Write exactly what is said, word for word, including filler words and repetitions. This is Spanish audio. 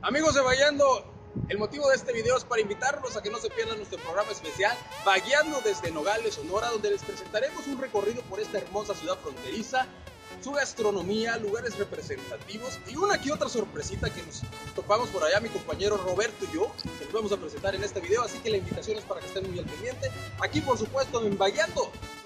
Amigos de Vagueando, el motivo de este video es para invitarlos a que no se pierdan nuestro programa especial Vagueando desde Nogales, Sonora, donde les presentaremos un recorrido por esta hermosa ciudad fronteriza, su gastronomía, lugares representativos y una que otra sorpresita que nos topamos por allá mi compañero Roberto y yo. Se los vamos a presentar en este video, así que la invitación es para que estén muy al pendiente. Aquí por supuesto en Vagueando